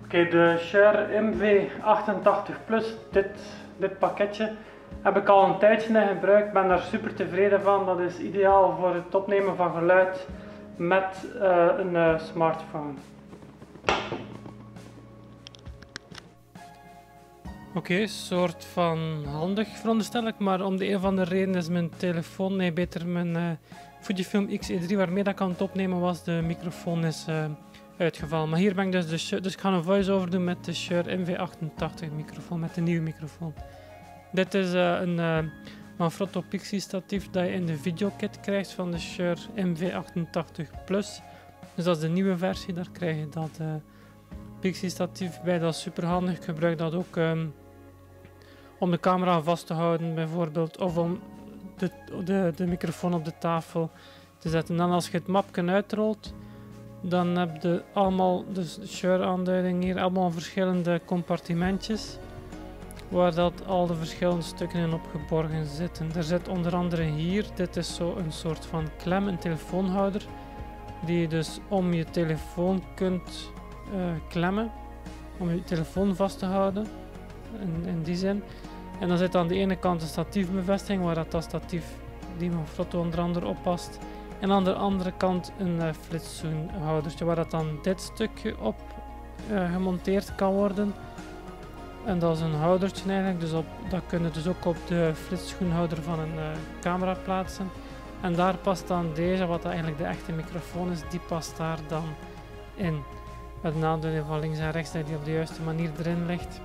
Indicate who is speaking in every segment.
Speaker 1: Oké, de Shure MV88 Plus, dit pakketje, heb ik al een tijdje in gebruik. Ik ben daar super tevreden van. Dat is ideaal voor het opnemen van geluid met een smartphone. Oké, soort van handig veronderstel ik, maar om de een of andere reden is mijn telefoon, nee beter mijn Fujifilm X-E3 waarmee dat ik aan het opnemen was, de microfoon is uitgevallen. Maar hier ben ik dus ik ga een voice-over doen met de Shure MV88 microfoon, met de nieuwe microfoon. Dit is een Manfrotto Pixie statief dat je in de videokit krijgt van de Shure MV88 Plus. Dus dat is de nieuwe versie, daar krijg je dat Pixie statief bij. Dat is super handig. Ik gebruik dat ook om de camera vast te houden bijvoorbeeld, of om de microfoon op de tafel te zetten. En dan als je het mapje uitrolt, dan heb je allemaal de Shure aanduiding hier, allemaal verschillende compartimentjes waar dat al de verschillende stukken in opgeborgen zitten. Er zit onder andere hier, dit is zo een soort van klem, een telefoonhouder, die je dus om je telefoon kunt klemmen, om je telefoon vast te houden, in die zin. En dan zit aan de ene kant een statiefbevestiging, waar dat statief die Manfrotto onder andere op past. En aan de andere kant een flitszoenhoudertje, waar dat dan dit stukje op gemonteerd kan worden. En dat is een houdertje eigenlijk, dus dat kun je dus ook op de flitsschoenhouder van een camera plaatsen. En daar past dan deze, wat eigenlijk de echte microfoon is, die past daar dan in. Met een nadeel van links en rechts, dat die op de juiste manier erin ligt.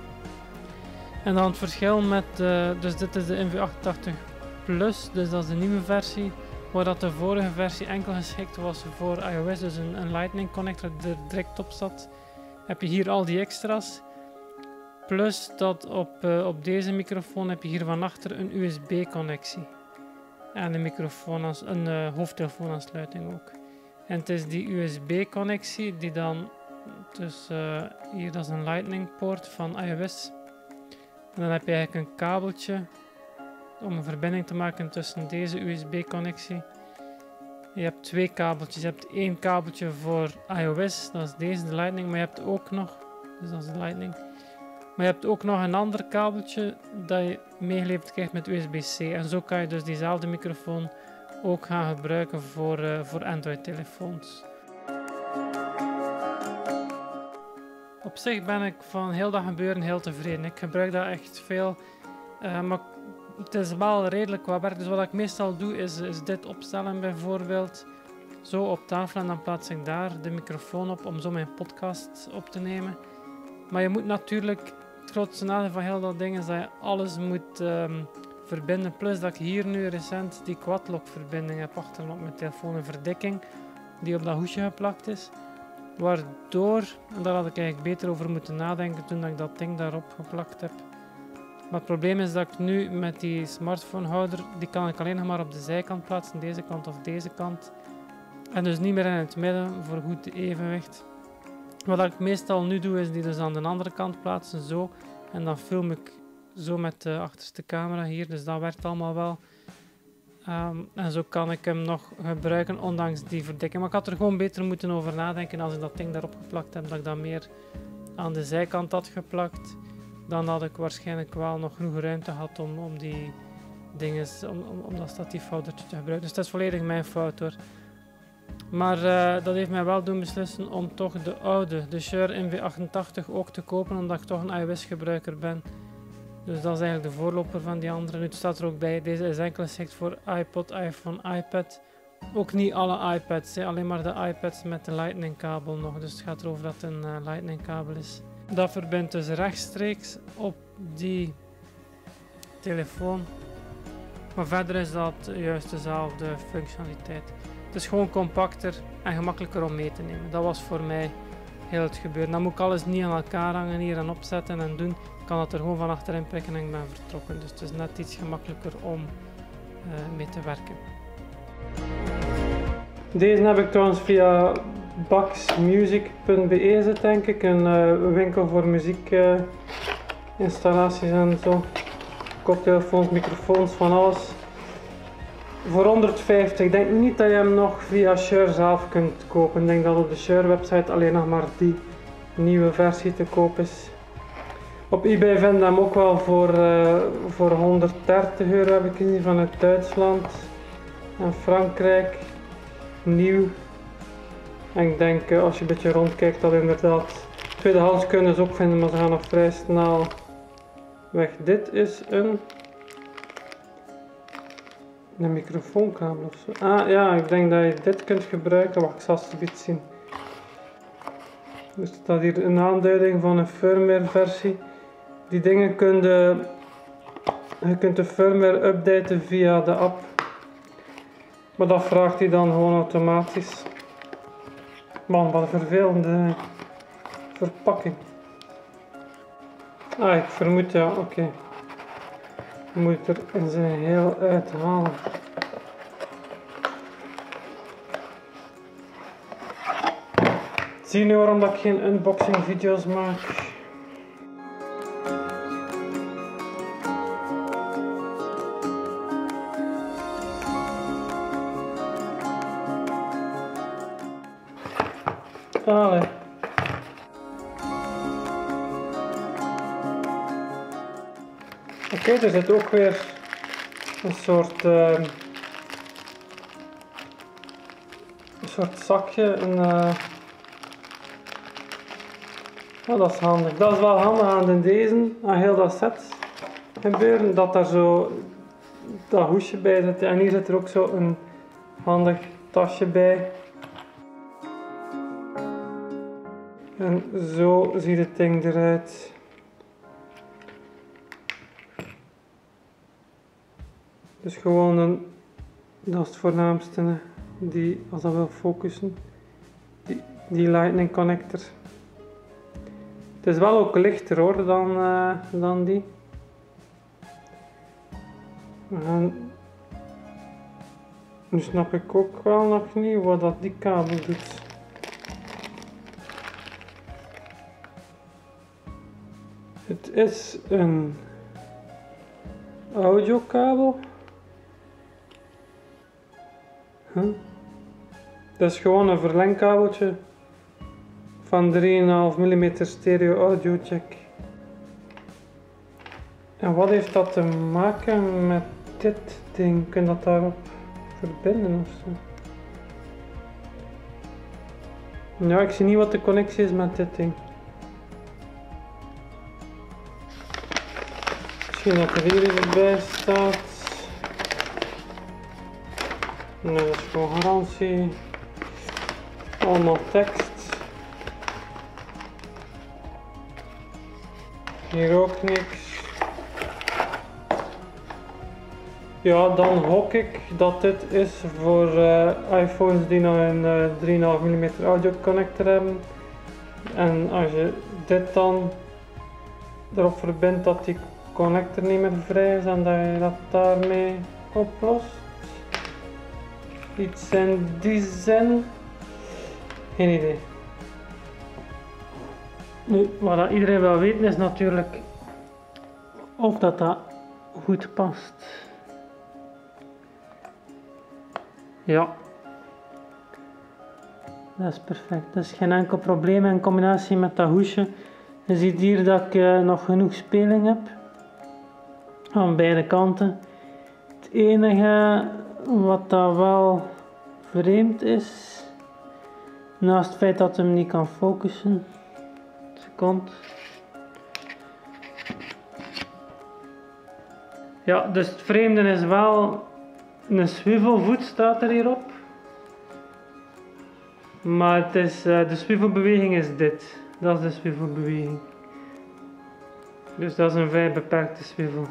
Speaker 1: En dan het verschil met, dus dit is de MV88 Plus, dus dat is de nieuwe versie, waar dat de vorige versie enkel geschikt was voor iOS, dus een Lightning connector die er direct op zat. Heb je hier al die extra's. Plus dat op deze microfoon heb je hier van achter een USB connectie. En een hoofdtelefoonaansluiting ook. En het is die USB connectie die dan, dus hier dat is een Lightning poort van iOS. En dan heb je eigenlijk een kabeltje om een verbinding te maken tussen deze USB connectie. Je hebt twee kabeltjes. Je hebt één kabeltje voor iOS, dat is deze, de Lightning, maar je hebt ook nog, dus dat is de Lightning. Maar je hebt ook nog een ander kabeltje dat je meegeleverd krijgt met USB-C. En zo kan je dus diezelfde microfoon ook gaan gebruiken voor Android-telefoons. Op zich ben ik van heel dat gebeuren heel tevreden. Ik gebruik dat echt veel. Maar het is wel redelijk wat werk. Dus wat ik meestal doe is dit opstellen bijvoorbeeld. Zo op tafel en dan plaats ik daar de microfoon op om zo mijn podcast op te nemen. Maar je moet natuurlijk, het grootste nadeel van heel dat ding is dat je alles moet verbinden. Plus dat ik hier nu recent die quadlock verbinding heb achterop mijn telefoon, een verdikking die op dat hoesje geplakt is. Waardoor, en daar had ik eigenlijk beter over moeten nadenken toen ik dat ding daarop geplakt heb. Maar het probleem is dat ik nu met die smartphonehouder, die kan ik alleen nog maar op de zijkant plaatsen, deze kant of deze kant. En dus niet meer in het midden voor goed evenwicht. Wat ik meestal nu doe is die dus aan de andere kant plaatsen, zo. En dan film ik zo met de achterste camera hier, dus dat werkt allemaal wel. En zo kan ik hem nog gebruiken, ondanks die verdikking. Maar ik had er gewoon beter moeten over nadenken als ik dat ding daarop geplakt heb, dat ik dat meer aan de zijkant had geplakt. Dan had ik waarschijnlijk wel nog genoeg ruimte gehad om die dingen, om dat statiefhoudertje te gebruiken. Dus dat is volledig mijn fout hoor. Maar dat heeft mij wel doen beslissen om toch de oude, de Shure MV88 ook te kopen, omdat ik toch een iOS gebruiker ben. Dus dat is eigenlijk de voorloper van die andere. Nu staat er ook bij, deze is enkel geschikt voor iPod, iPhone, iPad. Ook niet alle iPads, alleen maar de iPads met de Lightning kabel nog. Dus het gaat erover dat het een Lightning kabel is. Dat verbindt dus rechtstreeks op die telefoon. Maar verder is dat juist dezelfde functionaliteit. Het is gewoon compacter en gemakkelijker om mee te nemen. Dat was voor mij heel het gebeuren. Dan moet ik alles niet aan elkaar hangen hier en opzetten en doen. Ik kan dat er gewoon van achterin prikken en ik ben vertrokken. Dus het is net iets gemakkelijker om mee te werken. Deze heb ik trouwens via baxmusic.be zit denk ik. Een winkel voor muziekinstallaties en zo. Koptelefoons, microfoons, van alles. Voor 150. Ik denk niet dat je hem nog via Shure zelf kunt kopen. Ik denk dat op de Shure website alleen nog maar die nieuwe versie te koop is. Op eBay vinden we hem ook wel voor 130 euro, heb ik gezien, vanuit Duitsland en Frankrijk. Nieuw. En ik denk als je een beetje rondkijkt dat inderdaad tweedehands kunnen ze ook vinden, maar ze gaan nog vrij snel weg. Dit is een microfoonkabel ofzo. Ah ja, ik denk dat je dit kunt gebruiken. Wacht, ik zal het een beetje zien. Er staat hier een aanduiding van een firmware versie. Die dingen je kunt de firmware updaten via de app. Maar dat vraagt hij dan gewoon automatisch. Man, wat een vervelende verpakking. Ah, ik vermoed ja, oké. Je moet er in zijn heel uithalen. Zie je nu waarom dat ik geen unboxing video's maak? Allee. Oké, er zit ook weer een soort zakje. Oh, dat is handig. Dat is wel handig aan deze, aan heel dat set gebeuren, dat daar zo dat hoesje bij zit. En hier zit er ook zo een handig tasje bij. En zo ziet het ding eruit. Dus gewoon dat is het voornaamste, die, als dat wil focussen, die lightning connector. Het is wel ook lichter hoor dan die. Nu snap ik ook wel nog niet wat dat die kabel doet. Het is een audiokabel. Dat is gewoon een verlengkabeltje van 3,5 mm stereo audio jack. En wat heeft dat te maken met dit ding? Kun je dat daarop verbinden ofzo? Ja, ik zie niet wat de connectie is met dit ding. Misschien dat er hier iets bij staat. Nee, dat is gewoon garantie. Allemaal tekst. Hier ook niks. Ja, dan hoop ik dat dit is voor iPhones die nog een 3,5 mm audio connector hebben. En als je dit dan erop verbindt dat die connector niet meer vrij is en dat je dat daarmee oplost. Iets in die zin. Geen idee. Nu, wat iedereen wil weten is natuurlijk of dat goed past. Ja. Dat is perfect. Dat is geen enkel probleem in combinatie met dat hoesje. Je ziet hier dat ik nog genoeg speling heb. Aan beide kanten. Het enige wat dat wel vreemd is, naast het feit dat hem niet kan focussen. Seconde. Ja, dus het vreemde is wel een swivelvoet staat er hierop. Maar het is, de swivelbeweging is dit. Dat is de swivelbeweging. Dus dat is een vrij beperkte swivel.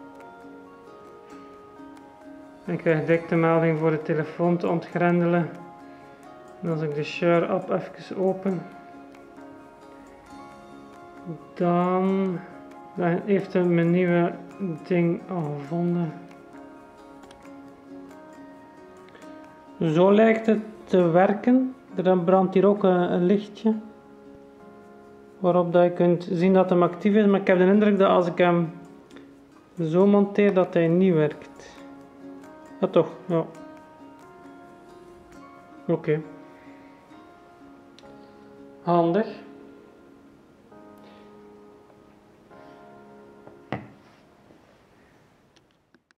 Speaker 1: Ik krijg direct de melding voor de telefoon te ontgrendelen. En als ik de Share app even open, dan heeft hij mijn nieuwe ding al gevonden. Zo lijkt het te werken. Er brandt hier ook een lichtje waarop dat je kunt zien dat hem actief is, maar ik heb de indruk dat als ik hem zo monteer dat hij niet werkt. Ja toch, ja. Oké. Handig.